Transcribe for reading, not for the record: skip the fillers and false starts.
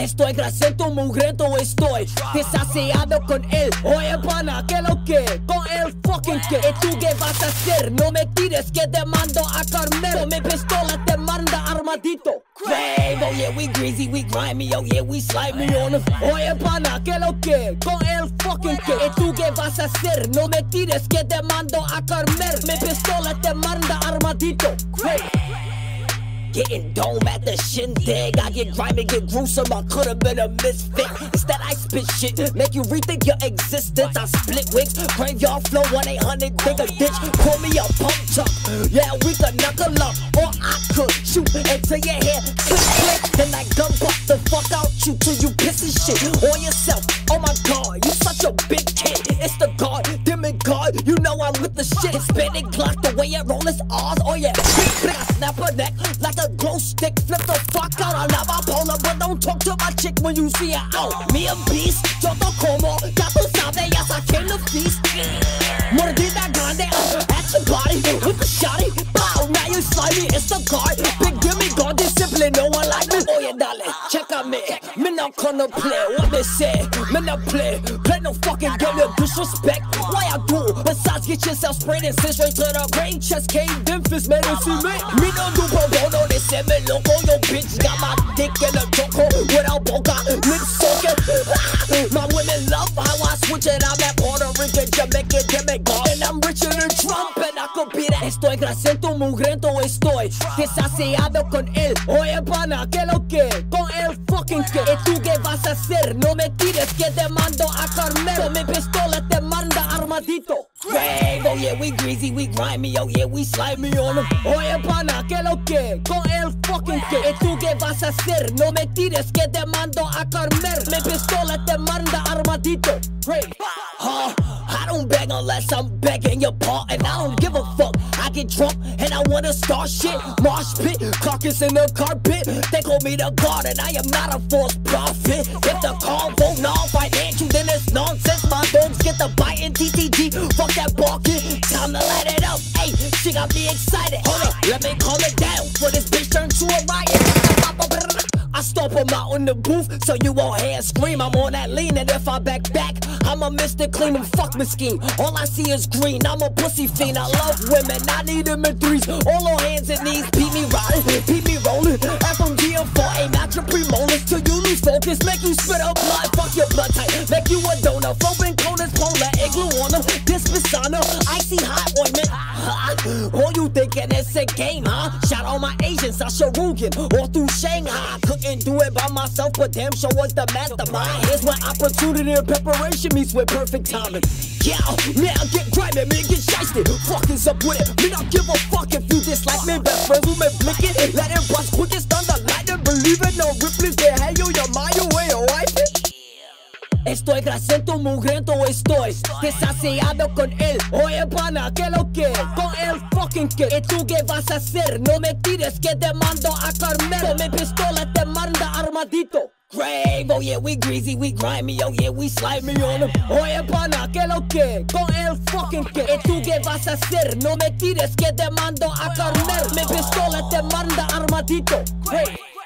Estoy grasiento, mugriento estoy, desasiado con él. Oye pana, ¿qué lo que? Con el fucking que. ¿Y tú qué vas a hacer? No me tires que te mando a Carmelo. Mi pistola te manda armadito. Crave, oh yeah, we greasy, we grimy, oh yeah, we slimy on him. Oye pana, ¿qué lo que? Con el fucking que. ¿Y tú qué vas a hacer? No me tires que te mando a Carmelo. Mi pistola te manda armadito. Crave. Getting dome at the shindig. I get grimy, get gruesome. I could've been a misfit. Instead I spit shit, make you rethink your existence. I split wigs, graveyard flow 1-800 dig a ditch. Call me a pump chuck. Yeah, we could knuckle up, or I could shoot into your head. Click, click, then I gun buck the fuck out you till you piss and shit on yourself. Oh my god, you such a big kid. It's the god, demigod. You know I'm with the shit. Hispanic Glock, the way it roll is ours. Oh yeah, I snap her neck like a glow stick, flip the fuck out. I love my polar, but don't talk to my chick when you see her out. Me a beast, yo te como, ya tú sabes, yes I came to feast. Mordida grande, at your body, with the shotty. Bow, now you slimy, it's the guard. Big gimme, God discipline, no one like me. Oh yeah, darling, check out me. Me not gonna play what they say. Me not play no fucking game of disrespect. Why I do? Besides, get yourself sprayed and sent straight to the brain. Chest cave, them fist, man, it's me. Me no do no, they say me loco, yo bitch got my dick in a choco without boca, lips soaking. My women love how I switch it. I'm at Puerto Rican, Jamaican, Jamaican, and I'm richer than Trump, and I could be that. Estoy grasiento, mugriento estoy, desasiado con él. Oye pana, ¿qué lo que? Con el fucking que. ¿Y tú qué vas a hacer? No me tires que te mando a Carmelo. Mi pistola te manda armadito. Crave, oh yeah, we greasy, we grimy, oh yeah, we slimy on him. Oye pana, ¿qué lo que? Con el fucking que. ¿Y tú qué vas a hacer? No me tires que te mando a Carmelo. Mi pistola te manda armadito. Crave. I don't beg unless I'm begging your part, and I don't give a fuck. I get drunk and I wanna start shit. Mosh pit, carcass in the carpet. They call me the god and I am not a false prophet. If the combo non-financial, then it's nonsense. My dogs get the biting TTG. Fuck that barking, time to light it up. Hey, she got me excited. Hold up, let me calm it down for this bitch turn to a riot. I stomp them out in the booth so you won't hear scream. I'm on that lean, and if I back, I'm a Mr. Clean and fuck me scheme. All I see is green, I'm a pussy fiend. I love women, I need them in threes. All on hands and knees, beat me riding, beat me rolling. FMG and 4A, not your premolars till you lose focus. Make you spit up blood, fuck your blood type. Make you a donor, foaming conus, polar, igloo on them. This persona, icy hot ointment. All you thinking it's a game, huh? Shout out my Asians, Sasha Rugen, all through Shanghai. Couldn't do it by myself, but damn sure was the mastermind. Here's my opportunity and preparation meets with perfect timing. Yeah, man, I get grimy, man, get shiesty. Fuck is up with it, me not give a fuck if you dislike me. Best friends who may blink it, let it bust quick as thunder, lightning, believe it. No Ripley's there, hey yo, your mind, your way, your wife. Estoy grasiento, mugriento estoy, desasiado con él. Oye pana, ¿qué lo que? Con el fucking que. ¿Y tú qué vas a hacer? No me tires que te mando a Carmelo. Mi pistola te manda armadito. Grave, oh yeah, we greasy, we grimy, oh yeah, we slimy on him. Oye pana, ¿qué lo que? Con el fucking que. ¿Y tú qué vas a hacer? No me tires que te mando a Carmelo. Mi pistola te manda armadito. Hey.